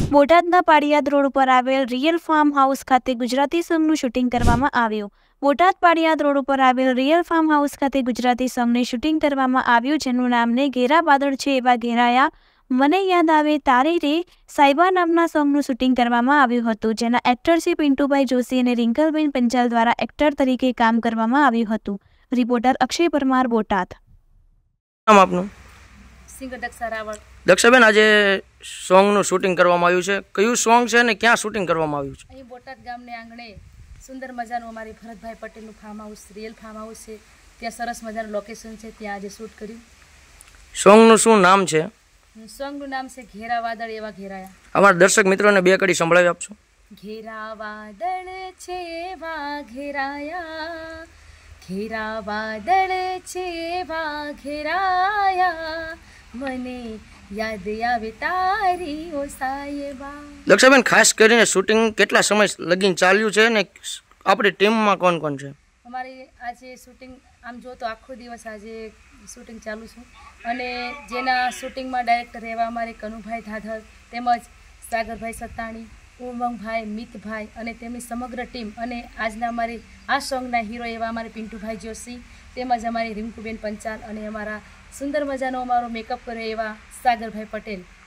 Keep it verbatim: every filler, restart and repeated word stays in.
બોટાદના પાળિયાદ રોડ ઉપર આવેલ રિયલ ફાર્મ હાઉસ ખાતે ગુજરાતી સોંગનું શૂટિંગ કરવામાં આવ્યું. બોટાદ પાળિયાદ રોડ ઉપર આવેલ રિયલ ફાર્મ હાઉસ ખાતે ગુજરાતી સોંગને શૂટિંગ કરવામાં આવ્યું, જેનું નામને ઘેરા વાદળ છે એવા ઘેરાયા, મને યાદ આવે તારી રે સાયબા નામના સોંગનું શૂટિંગ કરવામાં આવ્યું હતું, જેના એક્ટર છે પિન્ટુભાઈ જોશી અને રિંકલબેન પંચાલ દ્વારા એક્ટર તરીકે કામ કરવામાં આવ્યું હતું. રિપોર્ટર અક્ષય પરમાર, બોટાદ. નામ આપનું? સિંગર દક્ષા રાવળ. દક્ષાબેન, આજે સોંગનું શૂટિંગ કરવામાં આવ્યું છે. કયું સોંગ છે અને ક્યાં શૂટિંગ કરવામાં આવ્યું છે? અહીં બોટાદ ગામને આંગણે સુંદર મજાનું અમારી ભરતભાઈ પટેલનું farm house, real farm house છે. ત્યાં સરસ મજાનું લોકેશન છે, ત્યાં આજે શૂટ કર્યું. સોંગનું શું નામ છે? સોંગનું નામ છે ઘેરા વાદળ એવા ઘેરાયા. અમારા દર્શક મિત્રોને બે કડી સંભળાવી આપશો? ઘેરા વાદળ છે એવા ઘેરાયા, ઘેરા વાદળ છે એવા ઘેરાયા, મને યાદ આવે તારી ઓ સાયબા. દક્ષાબેન, ખાસ કરીને શૂટિંગ કેટલા સમય લગીને ચાલ્યું છે ને આપણી ટીમમાં કોણ કોણ છે? અમારી આજે શૂટિંગ આમ જો તો આખો દિવસ આજે શૂટિંગ ચાલુ છું, અને જેના શૂટિંગમાં ડાયરેક્ટર એવા અમારે કનુભાઈ ધાધર, તેમજ સાગરભાઈ સત્તાણી, ઉમંગભાઈ, મિતભાઈ અને તેમની સમગ્ર ટીમ, અને આજના અમારી આ સોંગના હીરો એવા અમારે પિન્ટુભાઈ જોશી, તેમજ અમારી રિંકુબેન પંચાલ, અને અમારા સુંદર મજાનો અમારો મેકઅપ કર્યો એવા સાગરભાઈ પટેલ.